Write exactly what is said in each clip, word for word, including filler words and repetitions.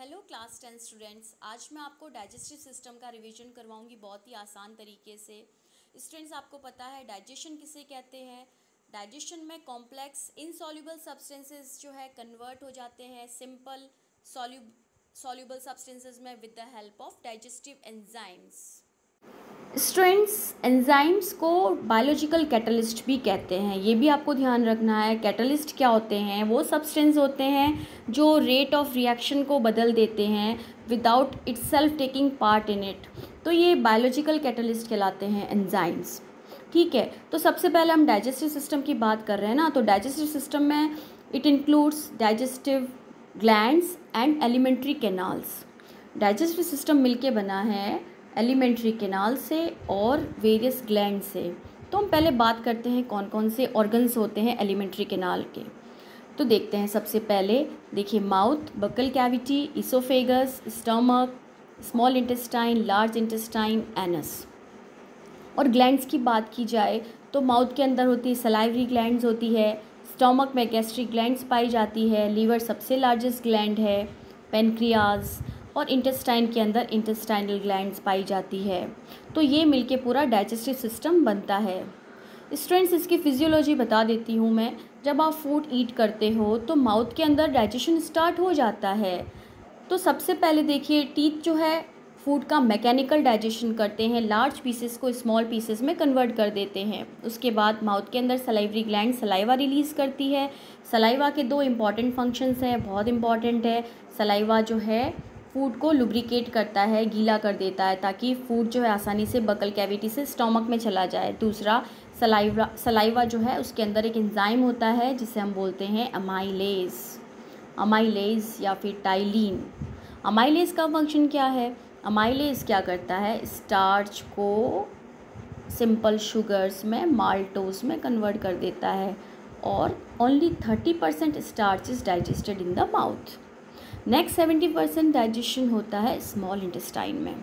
Hello class ten students, आज मैं आपको डाइजेस्टिव सिस्टम का रिवीजन करवाऊंगी बहुत ही आसान तरीके से। स्टूडेंट्स, आपको पता है डाइजेशन किसे कहते हैं। डाइजेशन में कॉम्प्लेक्स इनसॉल्युबल सब्सटेंसेस जो है कन्वर्ट हो जाते हैं सिंपल सॉल्युबल सब्सटेंसेस में with the help of digestive enzymes. Students, enzymes को बायोलॉजिकल कैटलिस्ट भी कहते हैं, ये भी आपको ध्यान रखना है। कैटलिस्ट क्या होते हैं? वो सब्सटेंस होते हैं जो रेट ऑफ रिएक्शन को बदल देते हैं without itself taking part in it. तो ये बायोलॉजिकल कैटलिस्ट कहलाते हैं एंजाइम्स। ठीक है, तो सबसे पहले हम डाइजेस्टिव सिस्टम की बात कर रहे हैं ना, तो डाइजेस्टिव सिस्टम में it includes digestive glands and alimentary canals. Digestive system मिलके बना है एलिमेंट्री कैनाल से और वेरियस ग्लैंड से। तो हम पहले बात करते हैं कौन कौन से ऑर्गन्स होते हैं एलिमेंट्री कैनाल के। तो देखते हैं, सबसे पहले देखिए mouth, buccal cavity, oesophagus, stomach, small intestine, large intestine, anus. और ग्लैंड्स की बात की जाए तो माउथ के अंदर होती है सलाइवरी ग्लैंड्स होती है, स्टमक में गैस्ट्रिक ग्लैंड्स पाई जाती है, लीवर सबसे लार्जेस्ट ग्लैंड है, पेनक्रियाज, और इंटेस्टाइन के अंदर इंटेस्टाइनल ग्लैंड्स पाई जाती है। तो ये मिलके पूरा डाइजेस्टिव सिस्टम बनता है। स्टूडेंट्स, इसकी फिजियोलॉजी बता देती हूँ मैं। जब आप फूड ईट करते हो तो माउथ के अंदर डाइजेशन स्टार्ट हो जाता है। तो सबसे पहले देखिए टीथ जो है फूड का मैकेनिकल डाइजेशन करते हैं, लार्ज पीसेस को स्मॉल पीसेस में कन्वर्ट कर देते हैं। उसके बाद माउथ के अंदर सलाइवरी ग्लैंड सलाइवा रिलीज़ करती है। सलाइवा के दो इम्पॉर्टेंट फंक्शंस हैं, बहुत इंपॉर्टेंट है। सलाइवा जो है फूड को लुब्रिकेट करता है, गीला कर देता है, ताकि फूड जो है आसानी से बकल कैविटी से स्टमक में चला जाए। दूसरा, सलाइवा सलाइवा जो है उसके अंदर एक एंजाइम होता है जिसे हम बोलते हैं अमाइलेज अमाइलेज या फिर टाइलिन। अमाइलेज का फंक्शन क्या है? अमाइलेज क्या करता है? स्टार्च को सिंपल शुगर्स में माल्टोज में कन्वर्ट कर देता है और only thirty percent starch is digested in the mouth. Next seventy percent digestion होता है स्मॉल इंटेस्टाइन में।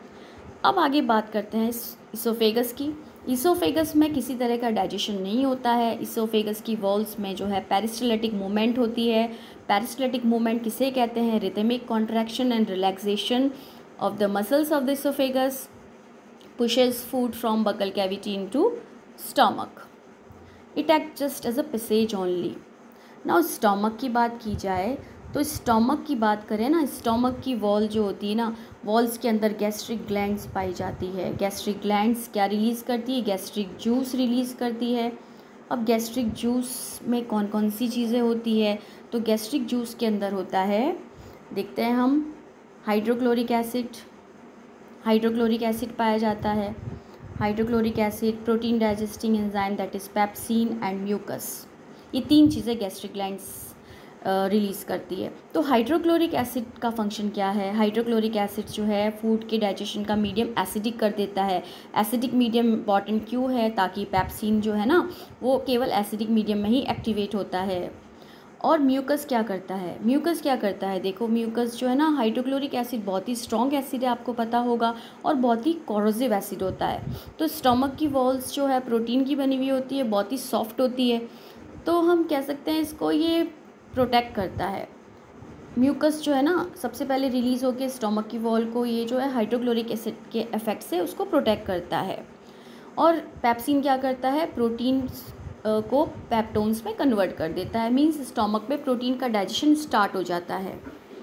अब आगे बात करते हैं इसोफेगस की। इसोफेगस में किसी तरह का डाइजेशन नहीं होता है। इसोफेगस की वॉल्स में जो है पेरिस्टाल्टिक मूवमेंट होती है। पेरिस्टाल्टिक मूवमेंट किसे कहते हैं? Rhythmic contraction and relaxation of the muscles of the oesophagus pushes food from buccal cavity into stomach. It acts just as a passage only. Now stomach की बात की जाए तो स्टमक की बात करें ना, स्टमक की वॉल जो होती है ना, वॉल्स के अंदर गैस्ट्रिक ग्लैंड्स पाई जाती है। गैस्ट्रिक ग्लैंड्स क्या रिलीज़ करती है? गैस्ट्रिक जूस रिलीज़ करती है। अब गैस्ट्रिक जूस में कौन कौन सी चीज़ें होती है? तो गैस्ट्रिक जूस के अंदर होता है, देखते हैं हम, हाइड्रोक्लोरिक एसिड हाइड्रोक्लोरिक एसिड पाया जाता है। Hydrochloric acid, protein digesting enzyme that is pepsin and mucus. ये तीन चीज़ें गैस्ट्रिक ग्लैंड्स रिलीज़ करती है। तो हाइड्रोक्लोरिक एसिड का फंक्शन क्या है? हाइड्रोक्लोरिक एसिड जो है फूड के डाइजेशन का मीडियम एसिडिक कर देता है। एसिडिक मीडियम इंपॉर्टेंट क्यों है? ताकि पेप्सिन जो है ना वो केवल एसिडिक मीडियम में ही एक्टिवेट होता है। और म्यूकस क्या करता है? म्यूकस क्या करता है देखो, म्यूकस जो है ना, हाइड्रोक्लोरिक एसिड बहुत ही स्ट्रॉन्ग एसिड है, आपको पता होगा, और बहुत ही कोरोसिव एसिड होता है। तो स्टमक की वॉल्स जो है प्रोटीन की बनी हुई होती है, बहुत ही सॉफ्ट होती है, तो हम कह सकते हैं इसको ये प्रोटेक्ट करता है। म्यूकस जो है ना सबसे पहले रिलीज़ होकर स्टमक की वॉल को ये जो है हाइड्रोक्लोरिक एसिड के इफेक्ट से उसको प्रोटेक्ट करता है। और पेप्सिन क्या करता है? प्रोटीन को पेप्टोन्स में कन्वर्ट कर देता है, मींस स्टमक में प्रोटीन का डाइजेशन स्टार्ट हो जाता है।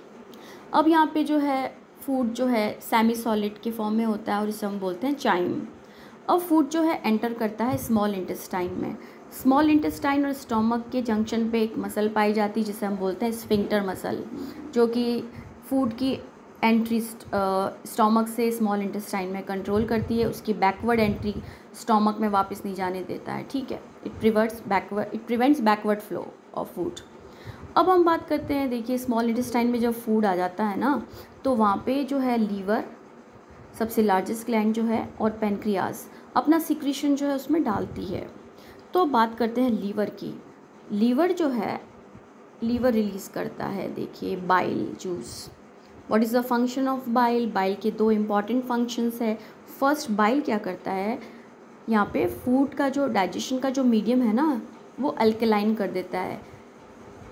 अब यहाँ पे जो है फूड जो है सेमी सॉलिड के फॉर्म में होता है और इसे हम बोलते हैं चाइम। अब फूड जो है एंटर करता है स्मॉल इंटेस्टाइन में। स्मॉल इंटेस्टाइन और स्टमक के जंक्शन पे एक मसल पाई जाती है जिसे हम बोलते हैं स्फिंक्टर मसल, जो कि फूड की एंट्री स्टमक से स्मॉल इंटेस्टाइन में कंट्रोल करती है, उसकी बैकवर्ड एंट्री स्टमक में वापस नहीं जाने देता है। ठीक है, it prevents backward it prevents backward flow of food. अब हम बात करते हैं, देखिए स्मॉल इंटेस्टाइन में जब फूड आ जाता है ना, तो वहाँ पे जो है लीवर सबसे लार्जेस्ट ग्लैंड जो है और पेनक्रियाज अपना सिक्रीशन जो है उसमें डालती है। तो बात करते हैं लीवर की। लीवर जो है लीवर रिलीज़ करता है, देखिए bile juice. What is the function of bile? Bile के दो इम्पॉर्टेंट फंक्शंस है। फर्स्ट, बाइल क्या करता है, यहाँ पे फूड का जो डाइजेशन का जो मीडियम है ना वो अल्कलाइन कर देता है।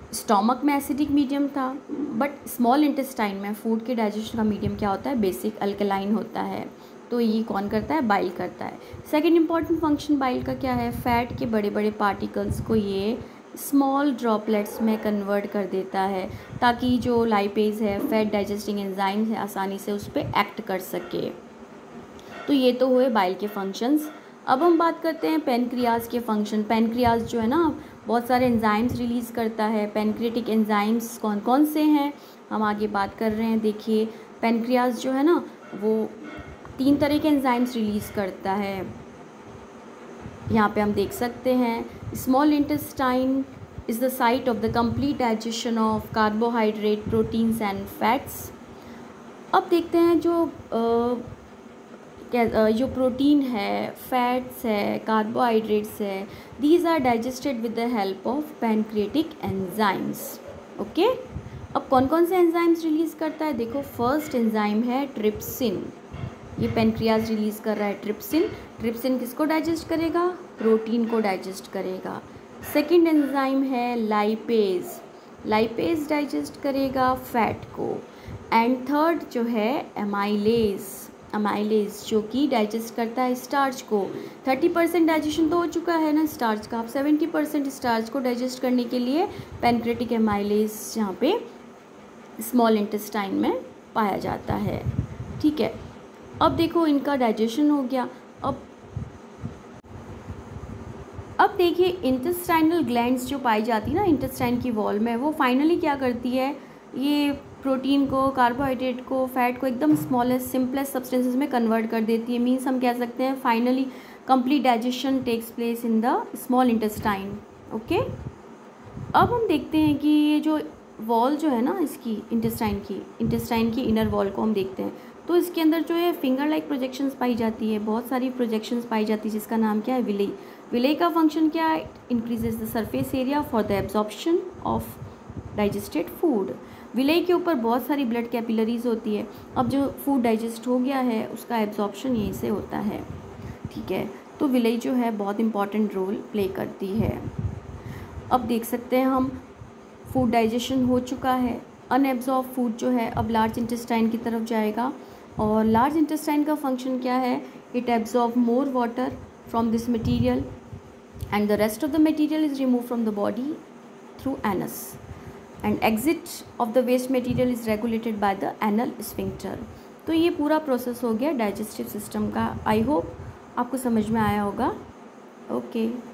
स्टोमक में एसिडिक मीडियम था, बट स्मॉल इंटेस्टाइन में फूड के डाइजेशन का मीडियम क्या होता है, बेसिक अल्कलाइन होता है। तो ये कौन करता है, बाइल करता है। सेकेंड इंपॉर्टेंट फंक्शन बाइल का क्या है, फैट के बड़े बड़े पार्टिकल्स को ये स्मॉल ड्रॉपलेट्स में कन्वर्ट कर देता है, ताकि जो लाइपेज है, फैट डाइजेस्टिंग एंजाइम है, आसानी से उस पर एक्ट कर सके। तो ये तो हुए बाइल के फंक्शंस। अब हम बात करते हैं पेनक्रियाज के फंक्शन। पेनक्रियाज जो है ना, बहुत सारे एंजाइम्स रिलीज़ करता है। पेनक्रियाटिक एंजाइम्स कौन कौन से हैं, हम आगे बात कर रहे हैं। देखिए, पेनक्रियाज जो है ना, वो तीन तरह के एंजाइम्स रिलीज़ करता है। यहाँ पे हम देख सकते हैं, small intestine is the site of the complete digestion of carbohydrate, proteins and fats. अब देखते हैं जो आ, जो प्रोटीन है, फैट्स है, कार्बोहाइड्रेट्स है, these are digested with the help of pancreatic enzymes. Okay, अब कौन कौन से एंजाइम्स रिलीज़ करता है, देखो फर्स्ट एंजाइम है ट्रिप्सिन। ये पेनक्रियाज रिलीज़ कर रहा है ट्रिप्सिन। ट्रिप्सिन किसको डाइजेस्ट करेगा, प्रोटीन को डाइजेस्ट करेगा। सेकेंड एंजाइम है लाइपेज। लाइपेज डाइजेस्ट करेगा फैट को। एंड थर्ड जो है एमाइलेज। अमाइलेज जो कि डाइजेस्ट करता है स्टार्च को। थर्टी परसेंट डाइजेशन तो हो चुका है ना स्टार्च का, अब सेवेंटी परसेंट स्टार्च को डाइजेस्ट करने के लिए पैनक्रियाटिक एमाइलेज यहाँ पे स्मॉल इंटेस्टाइन में पाया जाता है। ठीक है, अब देखो इनका डाइजेशन हो गया। अब अब देखिए इंटेस्टाइनल ग्लैंड्स जो पाई जाती है ना इंटेस्टाइन की वॉल में, वो फाइनली क्या करती है, ये प्रोटीन को, कार्बोहाइड्रेट को, फैट को एकदम स्मॉलेस्ट सिंपलेस्ट सब्सटेंसेस में कन्वर्ट कर देती है। मीन्स हम कह सकते हैं finally complete digestion takes place in the small intestine. Okay, अब हम देखते हैं कि ये जो वॉल जो है ना इसकी इंटेस्टाइन की इंटेस्टाइन की इनर वॉल को हम देखते हैं, तो इसके अंदर जो है फिंगर लाइक प्रोजेक्शंस पाई जाती है, बहुत सारी प्रोजेक्शंस पाई जाती है, जिसका नाम क्या है, विलेई। विलेई का फंक्शन क्या है, increases the surface area for the absorption of digested food. Villi के ऊपर बहुत सारी ब्लड कैपिलरीज होती है। अब जो फूड डाइजेस्ट हो गया है उसका एब्जॉर्प्शन यहीं से होता है। ठीक है, तो विलेई जो है बहुत इंपॉर्टेंट रोल प्ले करती है। अब देख सकते हैं हम, फूड डाइजेशन हो चुका है, अनएब्जॉर्ब फूड जो है अब लार्ज इंटेस्टाइन की तरफ जाएगा। और लार्ज इंटेस्टाइन का फंक्शन क्या है, it absorb more water from this material and the rest of the material is remove from the body through anus and exit of the waste material is regulated by the anal sphincter. तो ये पूरा process हो गया digestive system का। I hope आपको समझ में आया होगा। ओके।